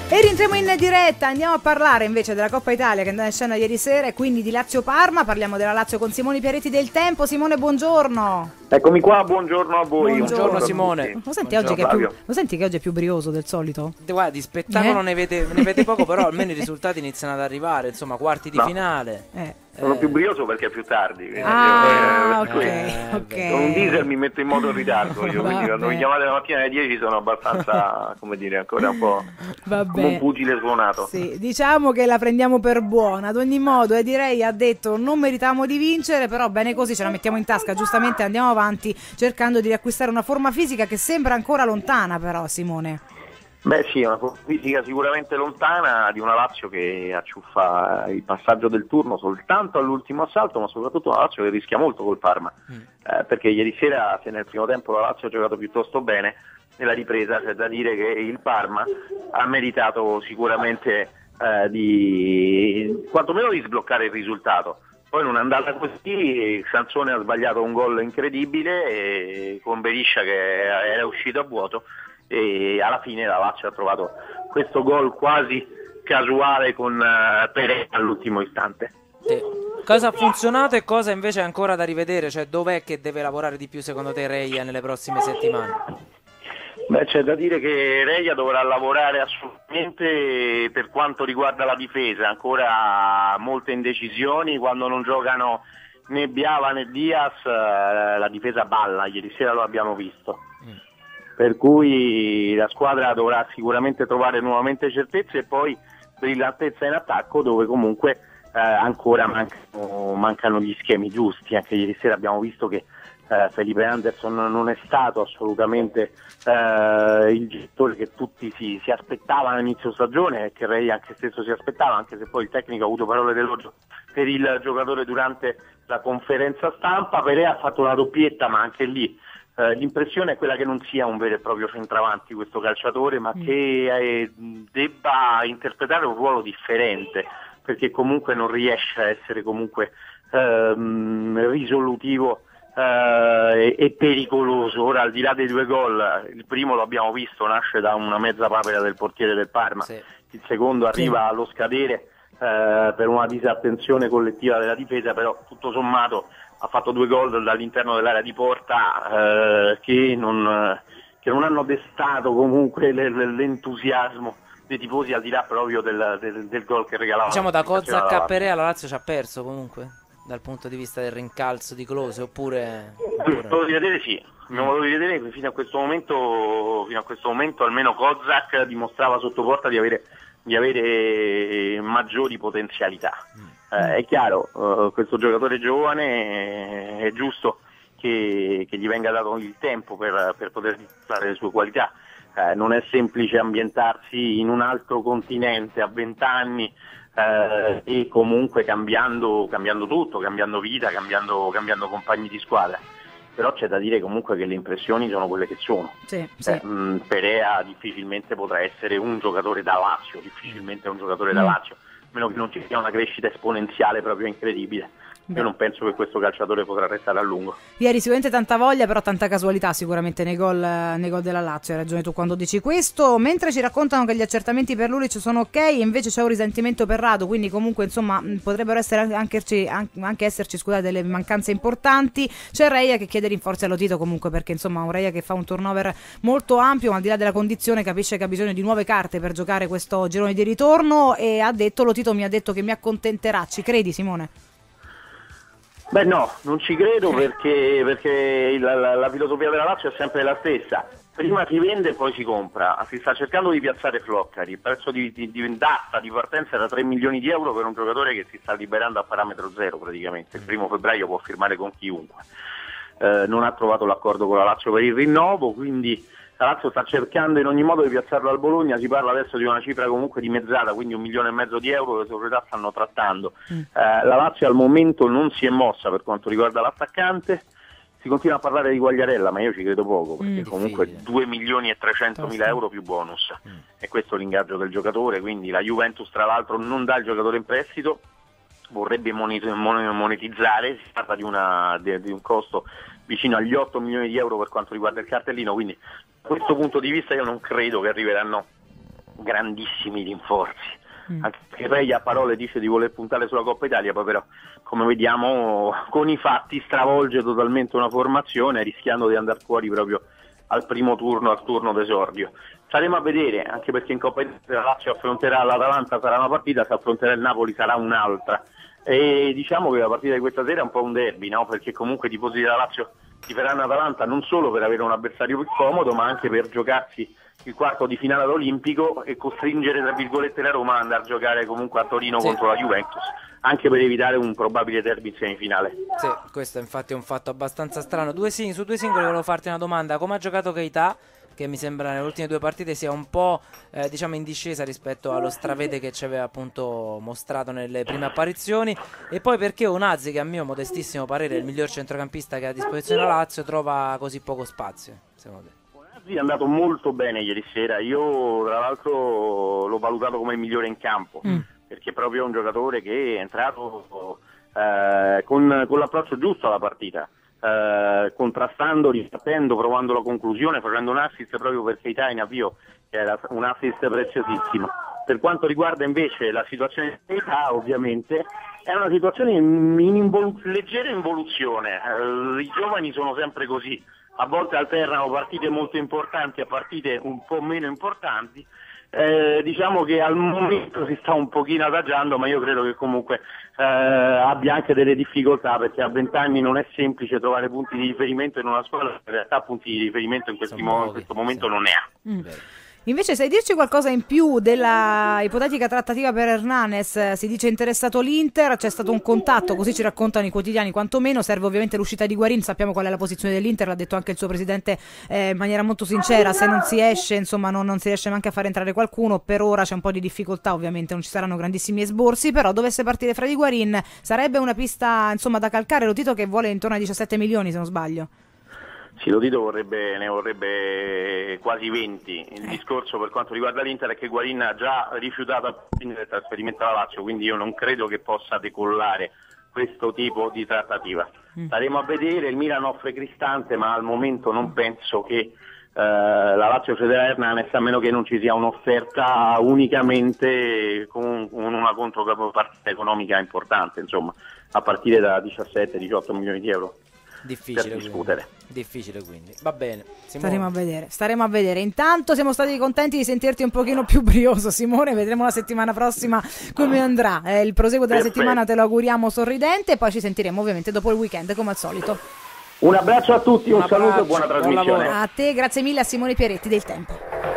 E rientriamo in diretta, andiamo a parlare invece della Coppa Italia che è andata in scena ieri sera e quindi di Lazio-Parma. Parliamo della Lazio con Simone Pieretti del Tempo. Simone, buongiorno. Eccomi qua, buongiorno a voi. Buongiorno Simone. Lo senti, oggi lo senti che oggi è più brioso del solito? Guarda, di spettacolo ne vede poco, però almeno i risultati iniziano ad arrivare, insomma, quarti di finale. Sono più brioso perché è più tardi. Ok. Con un diesel mi metto in modo ritardo io, quindi quando mi chiamate la mattina alle 10 sono abbastanza, come dire, ancora un po' come un pugile suonato. Sì, diciamo che la prendiamo per buona. Ad ogni modo, direi ha detto non meritavamo di vincere, però bene così, ce la mettiamo in tasca, giustamente andiamo avanti cercando di riacquistare una forma fisica che sembra ancora lontana, però, Simone. Beh sì, è una forma fisica sicuramente lontana di una Lazio che acciuffa il passaggio del turno soltanto all'ultimo assalto, ma soprattutto una Lazio che rischia molto col Parma, perché ieri sera, se nel primo tempo la Lazio ha giocato piuttosto bene, nella ripresa c'è da dire che il Parma ha meritato sicuramente quantomeno di sbloccare il risultato. Poi non è andata così, Sansone ha sbagliato un gol incredibile con Beriscia che era uscito a vuoto, e alla fine la Lazio ha trovato questo gol quasi casuale con Perea all'ultimo istante. Cosa ha funzionato e cosa invece è ancora da rivedere? Cioè dov'è che deve lavorare di più secondo te Reia nelle prossime settimane? Beh, c'è da dire che Reia dovrà lavorare assolutamente per quanto riguarda la difesa, ancora molte indecisioni, quando non giocano né Biava né Diaz la difesa balla, ieri sera lo abbiamo visto. Per cui la squadra dovrà sicuramente trovare nuovamente certezze e poi brillantezza in attacco, dove comunque ancora mancano gli schemi giusti. Anche ieri sera abbiamo visto che Felipe Anderson non è stato assolutamente il giocatore che tutti si aspettavano all'inizio stagione e che Rei anche stesso si aspettava, anche se poi il tecnico ha avuto parole d'elogio per il giocatore durante la conferenza stampa. Perea ha fatto una doppietta, ma anche lì l'impressione è quella che non sia un vero e proprio centravanti questo calciatore, ma che debba interpretare un ruolo differente, perché comunque non riesce a essere comunque risolutivo e pericoloso. Ora, al di là dei due gol, il primo lo abbiamo visto, nasce da una mezza papera del portiere del Parma, il secondo arriva allo scadere per una disattenzione collettiva della difesa, però tutto sommato ha fatto due gol dall'interno dell'area di porta che non hanno destato comunque l'entusiasmo dei tifosi, al di là proprio del gol che regalava. Diciamo da Kozak a Perea la Lazio ci ha perso comunque dal punto di vista del rincalzo di Klose, oppure... Modo di vedere sì, mio modo di vedere che fino a questo momento almeno Kozak dimostrava sotto porta di avere maggiori potenzialità. È chiaro, questo giocatore giovane è giusto che gli venga dato il tempo per poter dimostrare le sue qualità. Non è semplice ambientarsi in un altro continente a 20 anni e comunque cambiando tutto, cambiando vita, cambiando compagni di squadra. Però c'è da dire comunque che le impressioni sono quelle che sono. Sì. Perea difficilmente potrà essere un giocatore da Lazio, a meno che non ci sia una crescita esponenziale proprio incredibile. Io non penso che questo calciatore potrà restare a lungo. Ieri sicuramente tanta voglia, però tanta casualità sicuramente nei gol della Lazio. Hai ragione tu quando dici questo. Mentre ci raccontano che gli accertamenti per Lulic sono ok, invece c'è un risentimento per Rado, quindi comunque insomma potrebbero essere anche esserci scusate, delle mancanze importanti. C'è Reia che chiede rinforzi allo Tito comunque, perché insomma un Reia che fa un turnover molto ampio, ma al di là della condizione capisce che ha bisogno di nuove carte per giocare questo girone di ritorno, e lo Tito mi ha detto che mi accontenterà. Ci credi, Simone? Beh no, non ci credo perché la filosofia della Lazio è sempre la stessa. Prima si vende e poi si compra. Si sta cercando di piazzare Floccari. Il prezzo di vendata, di partenza era 3 milioni di euro per un giocatore che si sta liberando a parametro zero praticamente. Il 1° febbraio può firmare con chiunque. Non ha trovato l'accordo con la Lazio per il rinnovo, quindi la Lazio sta cercando in ogni modo di piazzarlo al Bologna. Si parla adesso di una cifra comunque dimezzata, quindi 1,5 milioni di euro che le società stanno trattando. La Lazio al momento non si è mossa per quanto riguarda l'attaccante. Si continua a parlare di Quagliarella, ma io ci credo poco, perché comunque 2.300.000 euro più bonus, e questo è l'ingaggio del giocatore. Quindi la Juventus tra l'altro non dà il giocatore in prestito, vorrebbe monetizzare. Si parla di un costo vicino agli 8 milioni di euro per quanto riguarda il cartellino, quindi da questo punto di vista io non credo che arriveranno grandissimi rinforzi. Anche perché Reia a parole dice di voler puntare sulla Coppa Italia, poi però come vediamo con i fatti stravolge totalmente una formazione, rischiando di andare fuori proprio al primo turno, al turno d'esordio. Staremo a vedere, anche perché in Coppa Italia la Lazio affronterà l'Atalanta, sarà una partita, se affronterà il Napoli sarà un'altra. E diciamo che la partita di questa sera è un po' un derby, no? Perché comunque i tifosi della Lazio tiferanno Atalanta non solo per avere un avversario più comodo, ma anche per giocarsi il quarto di finale all'Olimpico e costringere tra virgolette la Roma ad andare a giocare comunque a Torino contro la Juventus, anche per evitare un probabile derby in semifinale. Sì, questo infatti è un fatto abbastanza strano. Su due singoli volevo farti una domanda: come ha giocato Keita, che mi sembra nelle ultime due partite sia un po' diciamo in discesa rispetto allo stravede che ci aveva appunto mostrato nelle prime apparizioni, e poi perché Onazzi, che a mio modestissimo parere è il miglior centrocampista che ha a disposizione la Lazio, trova così poco spazio, secondo te? È andato molto bene ieri sera, io tra l'altro l'ho valutato come il migliore in campo, perché è proprio un giocatore che è entrato con l'approccio giusto alla partita, contrastando, ripartendo, provando la conclusione, facendo un assist proprio per Keita in avvio, che era un assist preziosissimo. Per quanto riguarda invece la situazione di Keita, ovviamente è una situazione in leggera involuzione, i giovani sono sempre così, a volte alternano partite molto importanti a partite un po' meno importanti. Diciamo che al momento si sta un pochino adagiando, ma io credo che comunque abbia anche delle difficoltà, perché a 20 anni non è semplice trovare punti di riferimento in una squadra, in realtà punti di riferimento in questo momento non ne ha. Invece, sai dirci qualcosa in più della ipotetica trattativa per Hernanes? Si dice interessato l'Inter, c'è stato un contatto, così ci raccontano i quotidiani quantomeno, serve ovviamente l'uscita di Higuaín, sappiamo qual è la posizione dell'Inter, l'ha detto anche il suo presidente in maniera molto sincera, se non si esce, insomma non si riesce neanche a far entrare qualcuno, per ora c'è un po' di difficoltà, ovviamente non ci saranno grandissimi esborsi, però dovesse partire Freddy Higuaín sarebbe una pista insomma da calcare. Lo Tito che vuole intorno ai 17 milioni se non sbaglio. Sì, lo Tito ne vorrebbe quasi 20. Il discorso per quanto riguarda l'Inter è che Higuaín ha già rifiutato il trasferimento alla Lazio, quindi io non credo che possa decollare questo tipo di trattativa. Staremo a vedere, il Milan offre Cristante, ma al momento non penso che la Lazio cederà Hernanes, a meno che non ci sia un'offerta unicamente con una contropartita economica importante, insomma, a partire da 17-18 milioni di euro. Difficile quindi. Va bene, staremo a vedere. Intanto siamo stati contenti di sentirti un pochino più brioso, Simone. Vedremo la settimana prossima come andrà. Il proseguo della settimana te lo auguriamo sorridente, e poi ci sentiremo ovviamente dopo il weekend come al solito. Un abbraccio a tutti, un saluto e buona trasmissione. A te, grazie mille a Simone Pieretti del Tempo.